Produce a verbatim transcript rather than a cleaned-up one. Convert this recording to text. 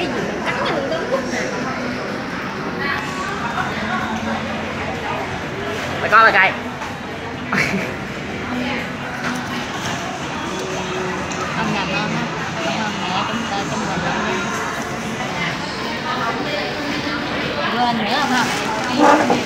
cái gì mà cắn như nó quất nè. Mày con là cày. Ăn nhà ngon á, cảm ơn mẹ chúng ta trong mình luôn. Quên nữa không ha?